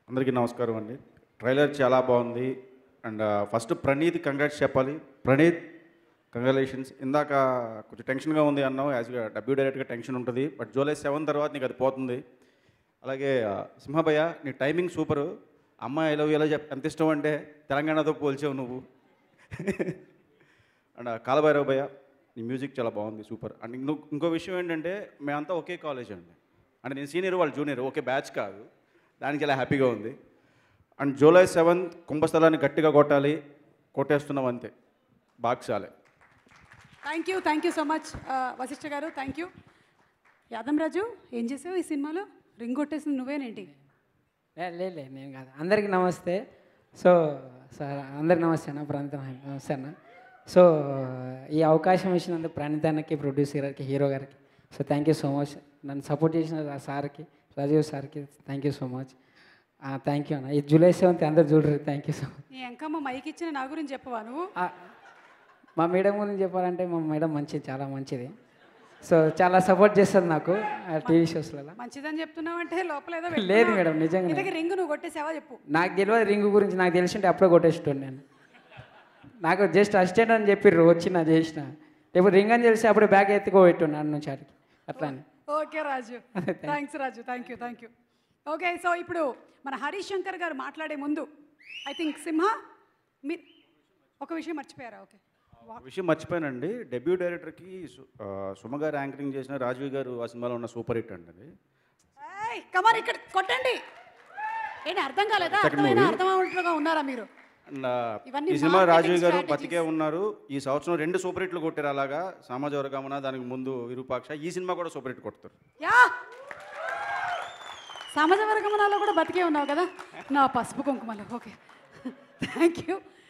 అందరికీ నమస్కారం అండి. ట్రైలర్ చాలా బాగుంది. అండ్ ఫస్ట్ ప్రణీత్ కంగ్రాట్స్ చెప్పాలి. ప్రణీత్ కంగ్రాచులేషన్స్. ఇందాక కొంచెం టెన్షన్గా ఉంది అన్నావు, యాజ్గా డబ్ల్యూ డైరెక్ట్గా టెన్షన్ ఉంటుంది, బట్ జూలై 7 తర్వాత నీకు అది పోతుంది. అలాగే సింహభయ్య నీ టైమింగ్ సూపరు. అమ్మాయి ఐ లవ్ యూ ఎలా ఎంత ఇష్టం అంటే తెలంగాణతో పోల్చావు నువ్వు. అండ్ కాలభైరవ భయ్య నీ మ్యూజిక్ చాలా బాగుంది, సూపర్. అండ్ ఇంకో విషయం ఏంటంటే మేమంతా ఒకే కాలేజ్ అండి. అంటే నేను సీనియర్, వాళ్ళు జూనియర్, ఒకే బ్యాచ్ కాదు. దానికి చాలా హ్యాపీగా ఉంది. అండ్ జూలై 7 కుంభస్థలాన్ని గట్టిగా కొట్టాలి, కొట్టేస్తున్నాం అంతే. బాగ్ సాలే. Thank you so much Vasishta గారు, థ్యాంక్ యూ. యాదం రాజు ఏం చేసావు ఈ సినిమాలో? రింగ్ కొట్టేసింది నువ్వేనేంటి? లే నేను కాదు. అందరికీ నమస్తే. సో సార్ అందరికి నమస్తే అన్న, ప్రణీత్ నమస్తే అన్న. సో ఈ అవకాశం ఇచ్చినందుకు ప్రణీత్ అన్నకి, ప్రొడ్యూసర్ గారికి, హీరో గారికి so thank you so much. నన్ను సపోర్ట్ చేసిన సార్కి, రాజీవ్ సార్కి thank you so much. Thank you అన్న. ఈ జూలై 7 అందరు చూడరు. Thank you so much. నీ ఎంకమ్మ మైక్ ఇచ్చిన నా గురించి చెప్పవా నువ్వు? మా మేడం గురించి చెప్పాలంటే మా మేడం మంచిది, చాలా మంచిది. సో చాలా సపోర్ట్ చేస్తుంది నాకు టీవీ షోస్లలో. మంచిదని చెప్తున్నావు అంటే లోపల ఏదో లేదు మేడం, నిజంగా రింగ్ నువ్వు కొట్టేసావా చెప్పు. నాకు తెలియదు రింగ్ గురించి. నాకు తెలిసింటే అప్పుడే కొట్టేస్తాను నేను. నాకు జస్ట్ అసిస్టెంట్ అని చెప్పిర్రు, వచ్చి నా చేసిన. ఇప్పుడు రింగ్ అని తెలిసి అప్పుడే బ్యాగ్ ఎత్తుకోబెట్టు నాన్న నుంచి ఆడికి అట్లా అని. Okay Raju, thanks Raju, thank you. Okay, so ఇప్పుడు మన హరీష్ శంకర్ గారు మాట్లాడే ముందు ఐ థింక్ సింహ మీరు ఒక విషయం మర్చిపోయారా? ఓకే, విషయం మర్చిపోయానండి. డెబ్యూ డైరెక్టర్కి సుమ గారు యాంకరింగ్ చేసిన రాజీవ్ గారు ఆ సినిమాలో ఉన్న సూపర్ హిట్ అండి అది. కమాన్ ఇక్కడ కొట్టండి. ఏంటి అర్థం కాలేదా? అర్థమవుతుగా ఉన్నారా మీరు? ఈ సినిమా రాజీవ్ గారు బతికే ఉన్నారు. ఈ సంవత్సరం 2 సూపర్ హిట్లు కొట్టారు. అలాగా సమాజ వర్గమన, దానికి ముందు విరూపాక్ష, ఈ సినిమా కూడా సూపర్ హిట్ కొడతారు. సమాజ వర్గమనాలో కూడా బతికే ఉన్నావు కదా నా పసుపు కుంకుమలో. Okay, thank you.